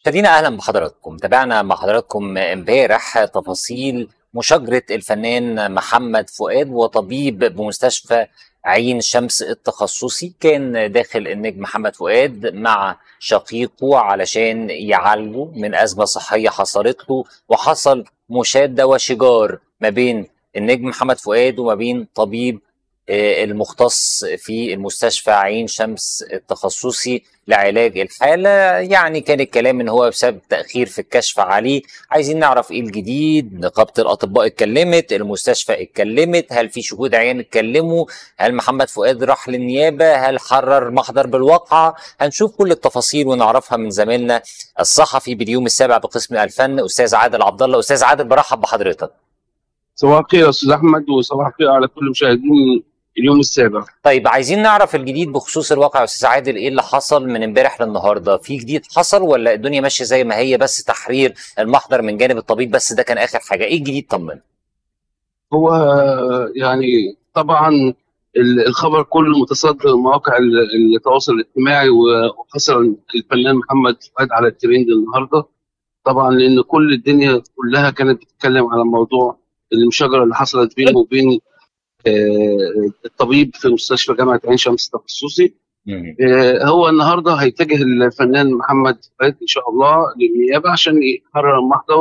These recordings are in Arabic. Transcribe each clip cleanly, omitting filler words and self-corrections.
مشاهدينا اهلا بحضراتكم. تابعنا مع حضراتكم امبارح تفاصيل مشاجرة الفنان محمد فؤاد وطبيب بمستشفى عين شمس التخصصي. كان داخل النجم محمد فؤاد مع شقيقه علشان يعالجه من أزمة صحية حصلت له، وحصل مشادة وشجار ما بين النجم محمد فؤاد وما بين طبيب المختص في المستشفى عين شمس التخصصي لعلاج الحالة. يعني كان الكلام ان هو بسبب تأخير في الكشف عليه. عايزين نعرف ايه الجديد. نقابة الأطباء اتكلمت، المستشفى اتكلمت، هل في شهود عيان اتكلموا، هل محمد فؤاد راح للنيابة، هل حرر محضر بالواقعة؟ هنشوف كل التفاصيل ونعرفها من زميلنا الصحفي باليوم السابع بقسم الفن أستاذ عادل عبد الله. أستاذ عادل، برحب بحضرتك. صباح الخير يا استاذ احمد، وصباح الخير على كل مشاهدين اليوم السابع. طيب، عايزين نعرف الجديد بخصوص الواقع يا استاذ عادل. ايه اللي حصل من امبارح للنهارده؟ في جديد حصل ولا الدنيا ماشيه زي ما هي، بس تحرير المحضر من جانب الطبيب بس ده كان اخر حاجه؟ ايه الجديد؟ طمن. هو يعني طبعا الخبر كله متصدر مواقع التواصل الاجتماعي، وحصل الفنان محمد فؤاد على الترند النهارده طبعا، لان كل الدنيا كلها كانت بتتكلم على موضوع المشاجره اللي حصلت بينه وبين الطبيب في مستشفى جامعه عين شمس التخصصي. هو النهارده هيتجه الفنان محمد فؤاد ان شاء الله للنيابه عشان يحرر المحضر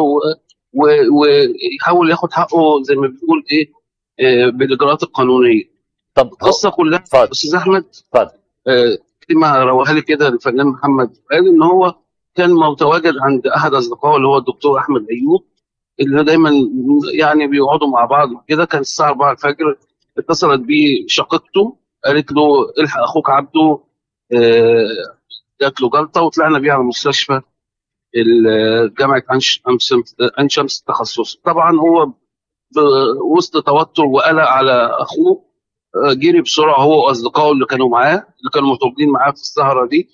ويحاول ياخد حقه زي ما بيقول ايه، بالاجراءات القانونيه. طب القصه كلها استاذ احمد، اتفضل. كلمه روها لي كده الفنان محمد فؤاد ان هو كان متواجد عند احد اصدقائه اللي هو الدكتور احمد ايوب، اللي دايما يعني بيقعدوا مع بعض كده. كان الساعه 4 الفجر اتصلت بيه شقيقته، قالت له الحق اخوك عبده جات له جلطه، وطلعنا بيه على مستشفى جامعه عين شمس التخصصي. طبعا هو وسط توتر وقلق على اخوه جري بسرعه هو واصدقائه اللي كانوا معاه، اللي كانوا مرتبطين معاه في السهره دي،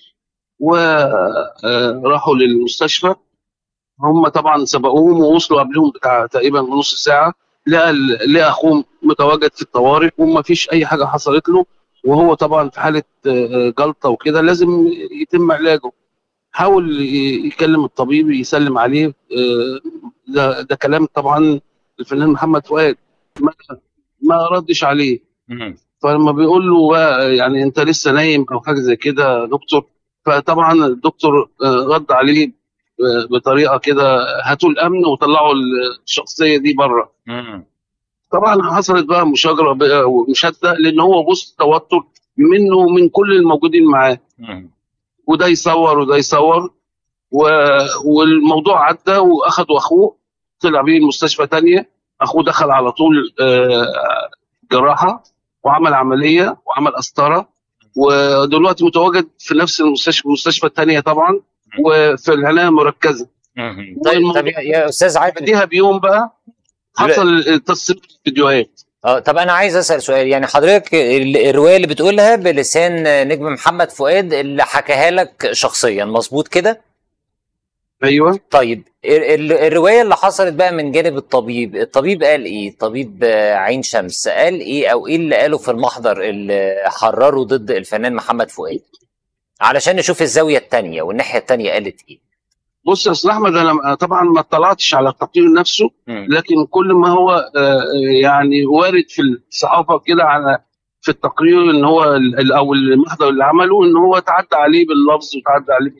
وراحوا للمستشفى. هم طبعا سبقوهم ووصلوا قبلهم بتاع تقريبا نص ساعه. لقى اخوه متواجد في الطوارئ وما فيش اي حاجه حصلت له، وهو طبعا في حاله جلطه وكده لازم يتم علاجه. حاول يكلم الطبيب يسلم عليه، ده كلام طبعا الفنان محمد فؤاد ما ردش عليه. فلما بيقول له يعني انت لسه نايم او حاجه زي كده يا دكتور، فطبعا الدكتور رد عليه بطريقه كده، هاتوا الامن وطلعوا الشخصيه دي بره. طبعا حصلت بقى مشاجره ومشاده، لان هو بص توتر منه ومن كل الموجودين معاه، وده يصور وده يصور، والموضوع عدى واخدوا اخوه طلع بيه المستشفى تانية. اخوه دخل على طول جراحه وعمل عمليه وعمل قسطره، ودلوقتي متواجد في نفس المستشفى الثانيه طبعا، وفي العنايه المركزه. طيب يا استاذ عادل، بعديها بيوم بقى حصل تصوير فيديوهات. طب انا عايز اسال سؤال. يعني حضرتك الروايه اللي بتقولها بلسان نجم محمد فؤاد اللي حكاها لك شخصيا، مظبوط كده؟ ايوه. طيب الروايه اللي حصلت بقى من جانب الطبيب قال ايه؟ طبيب عين شمس قال ايه، او ايه اللي قاله في المحضر اللي حرره ضد الفنان محمد فؤاد، علشان نشوف الزاويه الثانيه والناحيه الثانيه قالت ايه؟ بص يا استاذ احمد، انا طبعا ما اطلعتش على التقرير نفسه، لكن كل ما هو يعني وارد في الصحافه كده على في التقرير ان هو او المحضر اللي عمله ان هو تعدى عليه باللفظ وتعدى عليه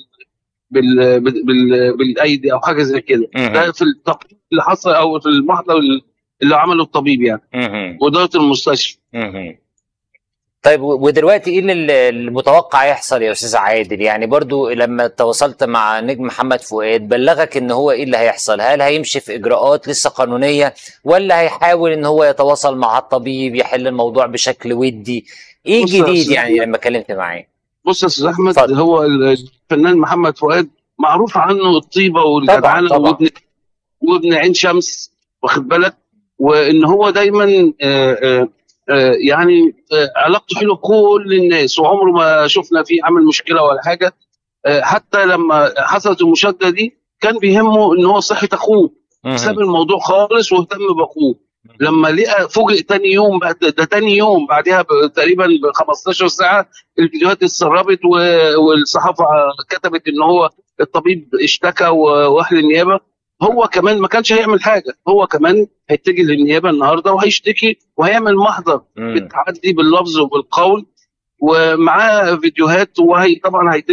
بالايدي او حاجه زي كده. ده في التقرير اللي حصل او في المحضر اللي عمله الطبيب يعني واداره المستشفى. طيب، ودلوقتي ايه اللي المتوقع يحصل يا استاذ عادل؟ يعني برضو لما تواصلت مع نجم محمد فؤاد بلغك ان هو ايه اللي هيحصل؟ هل هيمشي في اجراءات لسه قانونيه، ولا هيحاول ان هو يتواصل مع الطبيب يحل الموضوع بشكل ودي؟ ايه الجديد يعني لما اتكلمت معاه؟ بص يا استاذ احمد، هو الفنان محمد فؤاد معروف عنه الطيبه والجدعنه وابن عين شمس، واخد بالك، وان هو دايما يعني علاقته حلوه بكل الناس، وعمره ما شفنا فيه عمل مشكله ولا حاجه. حتى لما حصلت المشاده دي كان بيهمه ان هو صحه اخوه، ساب الموضوع خالص واهتم باخوه. لما لقى فوجئ تاني يوم، ده تاني يوم بعدها تقريبا ب 15 ساعه الفيديوهات اتسربت والصحافه كتبت ان هو الطبيب اشتكى واهل النيابه، هو كمان ما كانش هيعمل حاجه، هو كمان هيتجه للنيابه النهارده وهيشتكي وهيعمل محضر بالتعدي باللفظ وبالقول، ومعاه فيديوهات، وهي طبعا هيتم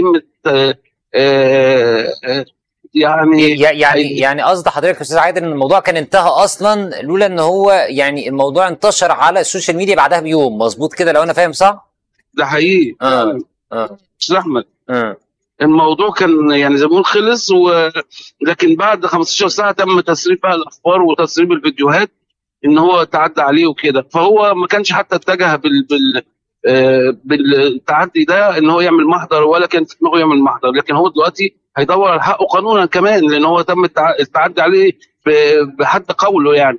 يعني يعني قصد حضرتك يا استاذ عادل ان الموضوع كان انتهى اصلا لولا ان هو يعني الموضوع انتشر على السوشيال ميديا بعدها بيوم، مظبوط كده لو انا فاهم صح؟ ده حقيقي فعلا. استاذ احمد، الموضوع كان يعني زي ما بنقول خلص، لكن بعد 15 ساعه تم تسريب بقى الاخبار وتسريب الفيديوهات ان هو تعدى عليه وكده، فهو ما كانش حتى اتجه بالتعدي ده ان هو يعمل محضر، ولا كان في دماغه يعمل محضر، لكن هو دلوقتي هيدور على حقه قانونا كمان، لان هو تم التعدي عليه بحد قوله يعني.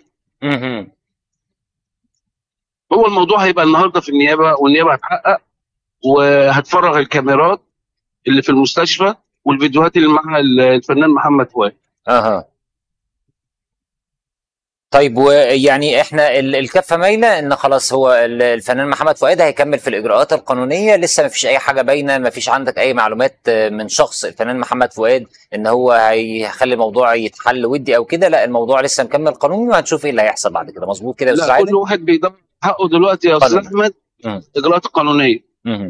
هو الموضوع هيبقى النهارده في النيابه، والنيابه هتحقق وهتفرغ الكاميرات اللي في المستشفى والفيديوهات اللي مع الفنان محمد فؤاد. طيب، ويعني احنا الكفه مايله ان خلاص هو الفنان محمد فؤاد هيكمل في الاجراءات القانونيه، لسه ما فيش اي حاجه باينه، ما فيش عندك اي معلومات من شخص الفنان محمد فؤاد ان هو هيخلي الموضوع يتحل ودي او كده، لا الموضوع لسه مكمل قانوني وهنشوف ايه اللي هيحصل بعد كده، مظبوط كده يا استاذ عادل؟ لا، كل واحد بيدور حقه دلوقتي يا استاذ احمد، اجراءات القانونيه.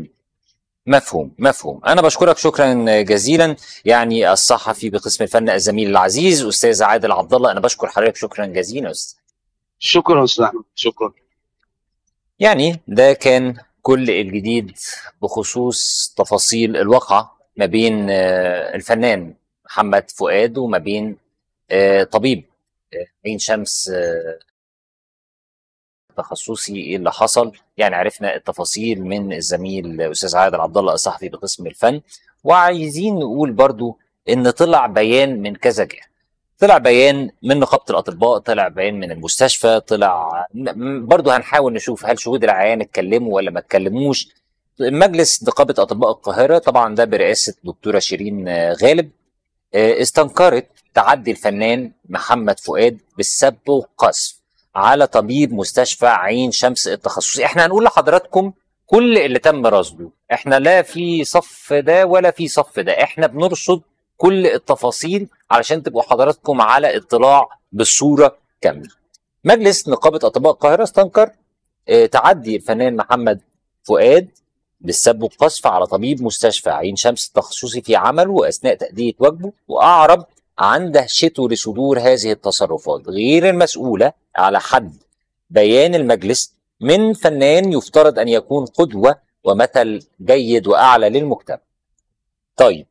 مفهوم. انا بشكرك شكرا جزيلا، يعني الصحفي بقسم الفن الزميل العزيز استاذ عادل عبد الله، انا بشكر حضرتك شكرا جزيلا يا استاذ. شكرا استاذ احمد، شكرا. يعني ده كان كل الجديد بخصوص تفاصيل الواقعة ما بين الفنان محمد فؤاد وما بين طبيب عين شمس تخصصي. ايه اللي حصل؟ يعني عرفنا التفاصيل من الزميل استاذ عادل عبد الله الصحفي بقسم الفن، وعايزين نقول برضو ان طلع بيان من كذا جهه، طلع بيان من نقابه الاطباء، طلع بيان من المستشفى، طلع برضو هنحاول نشوف هل شهود العيان اتكلموا ولا ما اتكلموش. مجلس نقابه اطباء القاهره طبعا ده برئاسه دكتوره شيرين غالب استنكرت تعدي الفنان محمد فؤاد بالسب والقذف على طبيب مستشفى عين شمس التخصصي. احنا هنقول لحضراتكم كل اللي تم رصده، احنا لا في صف ده ولا في صف ده، احنا بنرصد كل التفاصيل علشان تبقوا حضراتكم على اطلاع بالصورة كاملة. مجلس نقابة أطباء القاهرة استنكر تعدي الفنان محمد فؤاد بالسب والقذف على طبيب مستشفى عين شمس التخصصي في عمله أثناء تأدية واجبه، وأعرب عن دهشته لصدور هذه التصرفات غير المسؤولة على حد بيان المجلس من فنان يفترض أن يكون قدوة ومثل جيد وأعلى للمجتمع. طيب،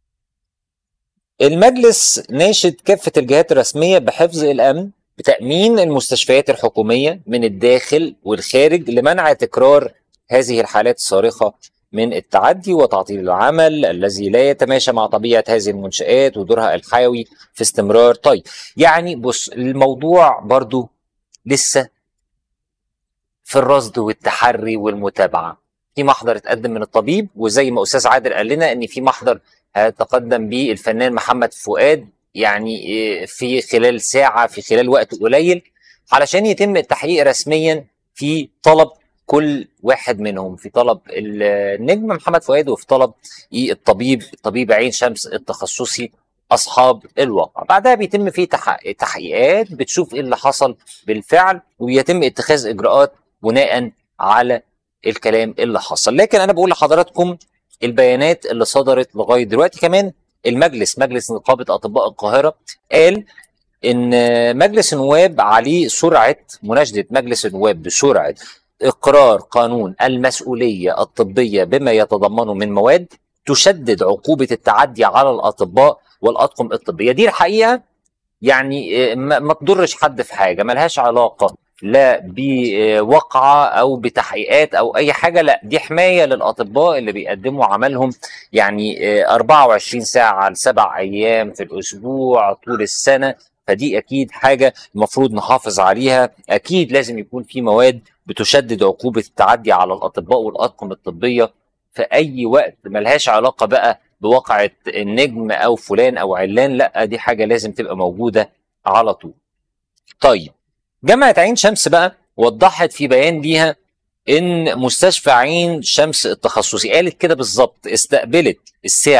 المجلس ناشد كافة الجهات الرسمية بحفظ الأمن بتأمين المستشفيات الحكومية من الداخل والخارج لمنع تكرار هذه الحالات الصارخة من التعدي وتعطيل العمل الذي لا يتماشى مع طبيعة هذه المنشآت ودورها الحيوي في استمرار. طيب، يعني بص، الموضوع برضو لسه في الرصد والتحري والمتابعة. في محضر اتقدم من الطبيب، وزي ما أستاذ عادل قال لنا إن في محضر هيتقدم به الفنان محمد فؤاد يعني في خلال ساعة، في خلال وقت قليل، علشان يتم التحقيق رسميا في طلب كل واحد منهم، في طلب النجم محمد فؤاد وفي طلب الطبيب عين شمس التخصصي أصحاب الواقع. بعدها بيتم فيه تحقيقات بتشوف إيه اللي حصل بالفعل، ويتم اتخاذ إجراءات بناء على الكلام اللي حصل. لكن أنا بقول لحضراتكم البيانات اللي صدرت لغاية دلوقتي. كمان مجلس نقابة أطباء القاهرة قال إن مجلس النواب عليه سرعة مناشدة مجلس النواب بسرعة إقرار قانون المسؤولية الطبية بما يتضمنه من مواد تشدد عقوبة التعدي على الأطباء والأطقم الطبية. دي الحقيقة يعني ما تضرش حد في حاجة، ملهاش علاقة لا بوقعة أو بتحقيقات أو أي حاجة، لا دي حماية للأطباء اللي بيقدموا عملهم يعني 24 ساعة ل7 أيام في الأسبوع طول السنة. فدي أكيد حاجة المفروض نحافظ عليها. أكيد لازم يكون في مواد بتشدد عقوبة التعدي على الأطباء والأطقم الطبية في أي وقت، ملهاش علاقة بقى بواقعة النجم أو فلان أو علان، لا دي حاجة لازم تبقى موجودة على طول. طيب، جامعة عين شمس بقى وضحت في بيان ليها إن مستشفى عين شمس التخصصي قالت كده بالظبط استقبلت الساعة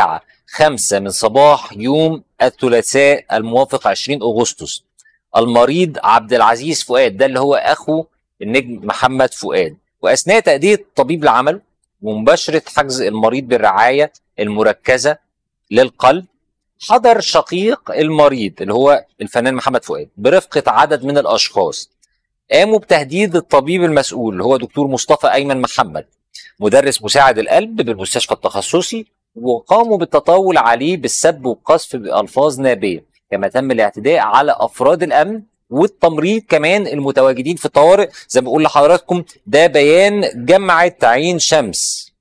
5 من صباح يوم الثلاثاء الموافق 20 أغسطس المريض عبد العزيز فؤاد، ده اللي هو أخو النجم محمد فؤاد، وأثناء تأدية الطبيب لعمله ومباشرة حجز المريض بالرعاية المركزة للقلب، حضر شقيق المريض اللي هو الفنان محمد فؤاد برفقة عدد من الأشخاص قاموا بتهديد الطبيب المسؤول اللي هو دكتور مصطفى أيمن محمد مدرس مساعد القلب بالمستشفى التخصصي، وقاموا بالتطاول عليه بالسب والقذف بألفاظ نابية، كما تم الاعتداء على أفراد الأمن والتمريض كمان المتواجدين في الطوارئ. زي ما بقول لحضراتكم ده بيان جامعة عين شمس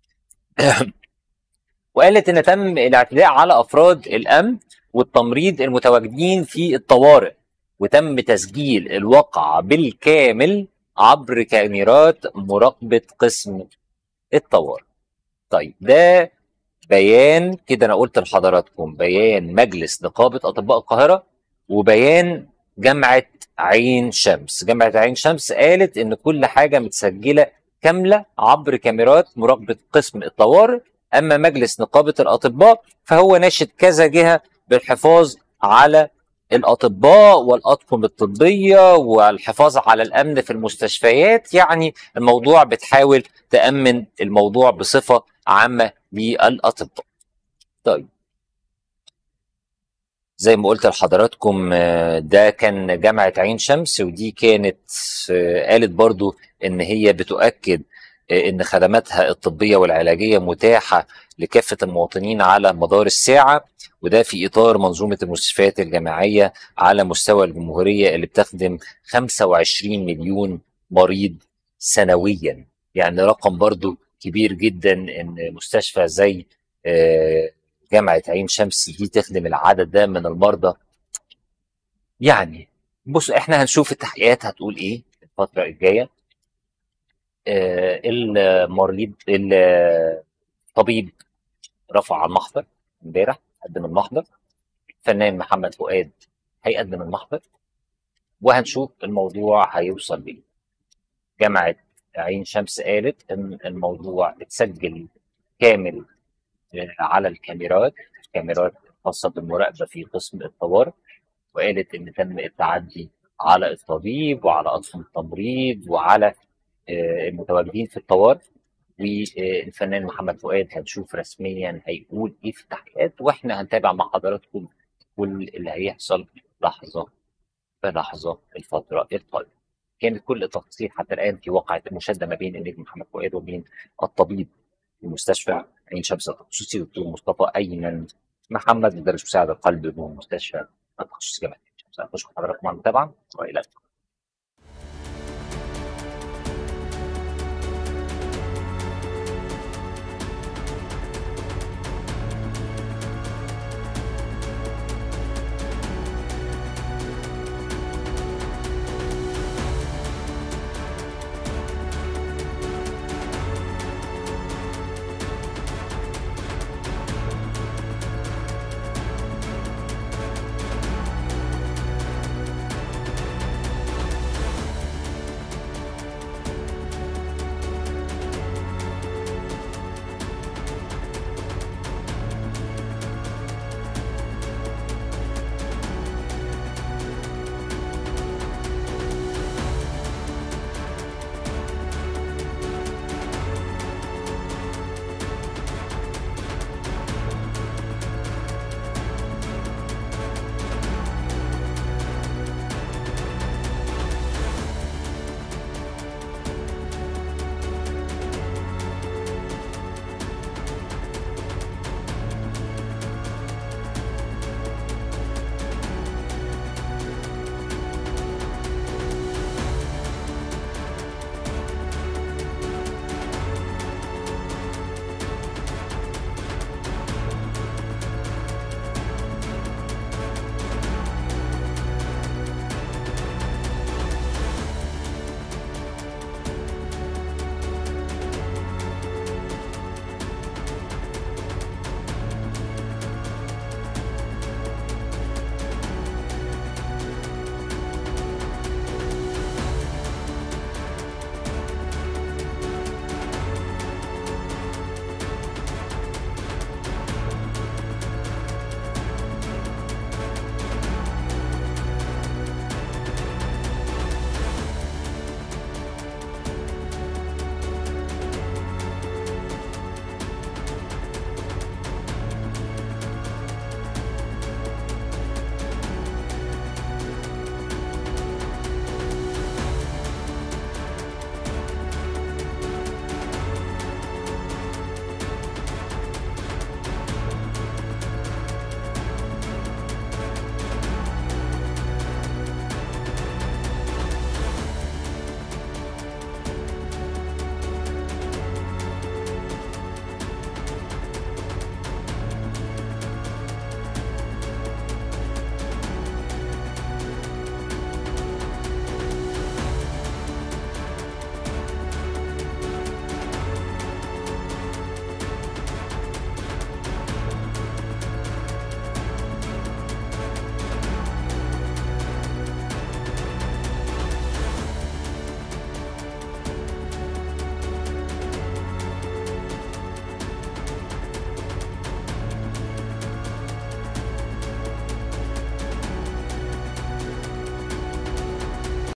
وقالت ان تم الاعتداء على افراد الامن والتمريض المتواجدين في الطوارئ، وتم تسجيل الواقعة بالكامل عبر كاميرات مراقبة قسم الطوارئ. طيب ده بيان كده، انا قلت لحضراتكم بيان مجلس نقابة اطباء القاهرة وبيان جامعة عين شمس. جامعة عين شمس قالت ان كل حاجة متسجلة كاملة عبر كاميرات مراقبة قسم الطوارئ، اما مجلس نقابة الاطباء فهو ناشد كذا جهة بالحفاظ على الاطباء والاطقم الطبية والحفاظ على الامن في المستشفيات، يعني الموضوع بتحاول تأمن الموضوع بصفة عامة للاطباء. طيب زي ما قلت لحضراتكم ده كان جامعة عين شمس، ودي كانت قالت برضو ان هي بتؤكد ان خدماتها الطبية والعلاجية متاحة لكافة المواطنين على مدار الساعة، وده في اطار منظومة المستشفيات الجامعية على مستوى الجمهورية اللي بتخدم 25 مليون مريض سنويا. يعني رقم برضو كبير جدا ان مستشفى زي جامعة عين شمس دي تخدم العدد ده من المرضى. يعني بص احنا هنشوف التحقيقات هتقول ايه الفترة الجاية. المريض الطبيب رفع المحضر امبارح، قدم المحضر، الفنان محمد فؤاد هيقدم المحضر، وهنشوف الموضوع هيوصل ليه. جامعة عين شمس قالت ان الموضوع اتسجل كامل على الكاميرات الخاصة بالمراقبة في قسم الطوارئ، وقالت ان تم التعدي على الطبيب وعلى اطقم التمريض وعلى المتواجدين في الطوارئ. والفنان محمد فؤاد هنشوف رسميا هيقول ايه في التحقيقات، واحنا هنتابع مع حضراتكم كل اللي هيحصل لحظه بلحظه الفتره القادمه. كانت كل التفاصيل حتى الان في واقعة المشاده ما بين النجم محمد فؤاد وبين الطبيب في مستشفى عين شمس التخصصي دكتور مصطفى ايمن محمد مدرس مساعد القلب بمستشفى التخصصي جامعة عين شمس. اشكر حضراتكم على المتابعه والى اللقاء.